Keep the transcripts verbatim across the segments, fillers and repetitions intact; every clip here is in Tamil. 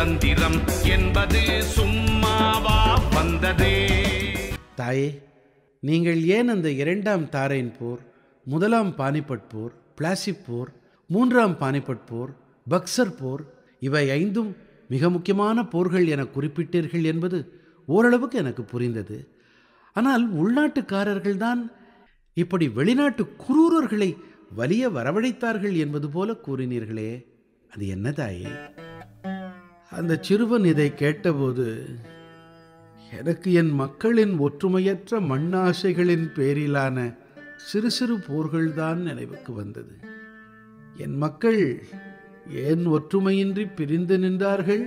சுதந்திரம் என்பது சும்மாவா வந்ததே? தாயே, நீங்கள் ஏன் அந்த இரண்டாம் தாரையின் போர், முதலாம் பானிபட் போர், பிளாசிப் போர், மூன்றாம் பானிபட் போர், பக்சர் போர் இவை ஐந்தும் மிக முக்கியமான போர்கள் என குறிப்பிட்டீர்கள் என்பது ஓரளவுக்கு எனக்கு புரிந்தது. ஆனால் உள்நாட்டுக்காரர்கள்தான் இப்படி வெளிநாட்டு குரூரர்களை வலிய வரவழைத்தார்கள் என்பது போல கூறினீர்களே, அது என்ன தாயே? அந்த சிறுவன் இதை கேட்டபோது எனக்கு என் மக்களின் ஒற்றுமையற்ற மண்ணாசைகளின் பேரிலான சிறு சிறு போர்கள்தான் நினைவுக்கு வந்தது. என் மக்கள் ஏன் ஒற்றுமையின்றி பிரிந்து நின்றார்கள்?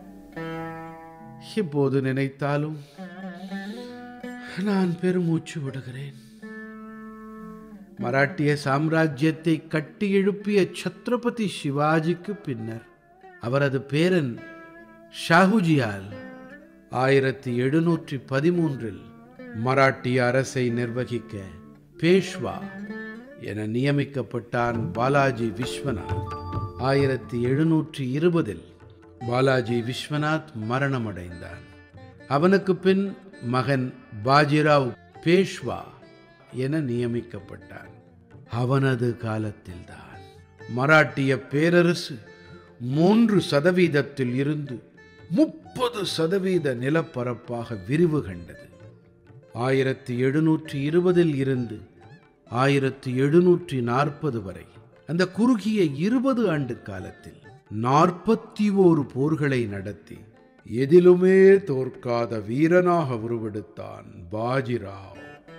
இப்போது நினைத்தாலும் நான் பெருமூச்சு விடுகிறேன். மராட்டிய சாம்ராஜ்யத்தை கட்டி எழுப்பிய சத்ரபதி சிவாஜிக்கு பின்னர் அவரது பேரன் ஷாஹுஜியால் ஆயிரத்தி எழுநூற்றி பதிமூன்றில் மராட்டிய அரசை நிர்வகிக்க பேஷ்வா என நியமிக்கப்பட்டான் பாலாஜி விஸ்வநாத். ஆயிரத்தி எழுநூற்றி இருபதில் பாலாஜி விஸ்வநாத் மரணமடைந்தான். அவனுக்கு பின் மகன் பாஜிராவ் பேஷ்வா என நியமிக்கப்பட்டான். அவனது காலத்தில்தான் மராட்டிய பேரரசு மூன்று சதவீதத்தில் இருந்து முப்பது சதவீத நிலப்பரப்பாக விரிவு கண்டது. ஆயிரத்தி எழுநூற்றி இருபதில் இருந்து ஆயிரத்தி எழுநூற்றி நாற்பது வரை அந்த குறுகிய இருபது ஆண்டு காலத்தில் நாற்பத்தி ஓரு போர்களை நடத்தி எதிலுமே தோற்காத வீரனாக உருவெடுத்தான் பாஜிராவ்.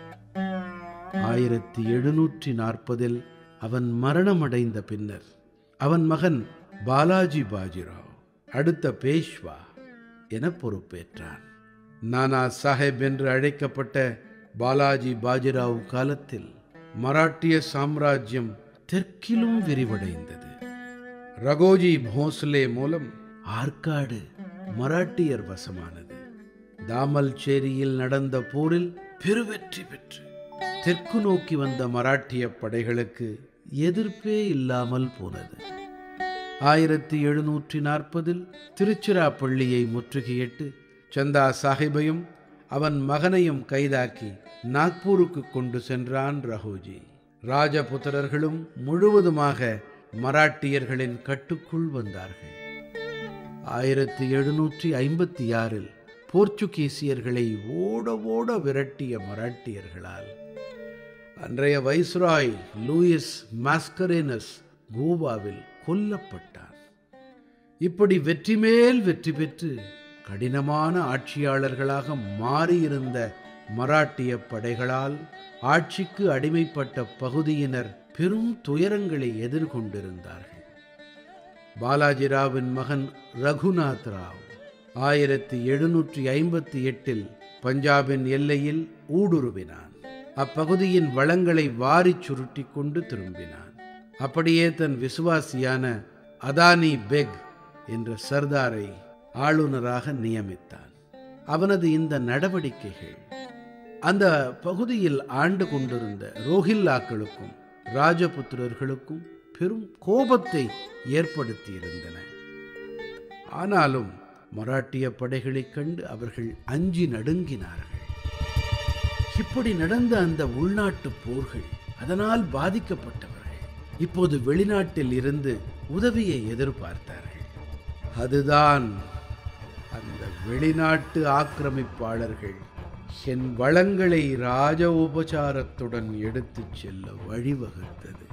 ஆயிரத்தி எழுநூற்றி நாற்பதில் அவன் மரணமடைந்த பின்னர் அவன் மகன் பாலாஜி பாஜிராவ் அடுத்த பேஷ்வா என பொறுப்பேற்றான். நானா சாஹேப் என்று அழைக்கப்பட்ட பாலாஜி பாஜிராவ் காலத்தில் மராட்டிய சாம்ராஜ்யம் தெற்கிலும் விரிவடைந்தது. ரகோஜி போஸ்லே மூலம் ஆற்காடு மராட்டியர் வசமானது. தாமல்சேரியில் நடந்த போரில் பெருவெற்றி பெற்று தெற்கு நோக்கி வந்த மராட்டிய படைகளுக்கு எதிர்ப்பே இல்லாமல் போனது. ஆயிரத்தி எழுநூற்றி நாற்பதில் திருச்சிராப்பள்ளியை முற்றுகையிட்டு சந்தா சாஹிபையும் அவன் மகனையும் கைதாக்கி நாக்பூருக்கு கொண்டு சென்றான் ரகோஜி. ராஜபுத்திரர்களும் முழுவதுமாக மராட்டியர்களின் கட்டுக்குள் வந்தார்கள். ஆயிரத்தி எழுநூற்றி ஐம்பத்தி ஆறில் போர்ச்சுகீசியர்களை ஓட ஓட விரட்டிய மராட்டியர்களால் அன்றைய வைஸ்ராய் லூயிஸ் மாஸ்கரேனஸ் கோவாவில் கொல்லப்பட்டான். இப்படி வெற்றி மேல் வெற்றி பெற்று கடினமான ஆட்சியாளர்களாக மாறியிருந்த மராட்டிய படைகளால் ஆட்சிக்கு அடிமைப்பட்ட பகுதியினர் பெரும் துயரங்களை எதிர்கொண்டிருந்தார்கள். பாலாஜிராவின் மகன் ரகுநாத் ராவ் ஆயிரத்தி எழுநூற்றி ஐம்பத்தி எட்டில் பஞ்சாபின் எல்லையில் ஊடுருவினான். அப்பகுதியின் வளங்களை வாரிச் சுருட்டி கொண்டு திரும்பினான். அப்படியே தன் விசுவாசியான அதானி பெக் என்ற சர்தாரை ஆளுநராக நியமித்தான். அவனது இந்த நடவடிக்கைகள் அந்த பகுதியில் ஆண்டு கொண்டிருந்த ரோஹில்லாக்களுக்கும் ராஜபுத்திரர்களுக்கும் பெரும் கோபத்தை ஏற்படுத்தியிருந்தன. ஆனாலும் மராட்டிய படைகளைக் கண்டு அவர்கள் அஞ்சி நடுங்கினார்கள். இப்படி நடந்த அந்த உள்நாட்டு போர்கள் அதனால் பாதிக்கப்பட்டவர்கள் இப்போது வெளிநாட்டில் இருந்து உதவியை எதிர்பார்த்தார்கள். அதுதான் அந்த வெளிநாட்டு ஆக்கிரமிப்பாளர்கள் என் வளங்களை ராஜ உபசாரத்துடன் எடுத்துச் செல்ல வழிவகுத்தது.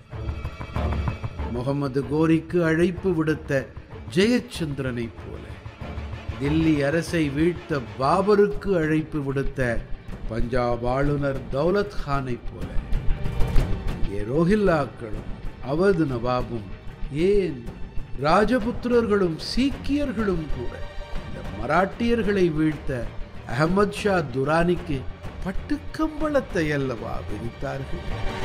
முகமது கோரிக்கு அழைப்பு விடுத்த ஜெயச்சந்திரனைப் போல, தில்லி அரசை வீழ்த்த பாபருக்கு அழைப்பு விடுத்த பஞ்சாப் ஆளுநர் தௌலத் கானைப் போல இங்கே ரோஹில்லாக்களும் அவது நவாபும் ஏன் ராஜபுத்திரர்களும் சீக்கியர்களும் கூட இந்த மராட்டியர்களை வீழ்த்த அஹமத் ஷா துரானிக்கு பட்டுக்கம்பளத்தை அல்லவா விதித்தார்கள்.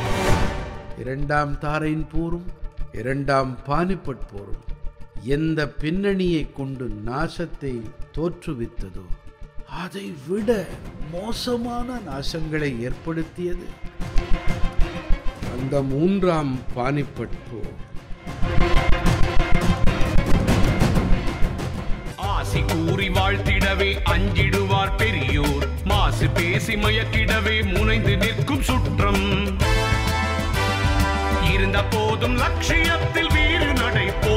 இரண்டாம் தாரையின் போரும் இரண்டாம் பானிபட் போரும் எந்த பின்னணியை கொண்டு நாசத்தை தோற்றுவித்ததோ அதை விட மோசமான நாசங்களை ஏற்படுத்தியது அந்த மூன்றாம் பானிபட் போர். கூறி வாழ்த்திடவே அஞ்சிடுவார் பெரியோர், மாசு பேசி மயக்கிடவே முனைந்து நிற்கும் சுற்றம். இருந்த போதும் லட்சியத்தில் வீறு நடை போ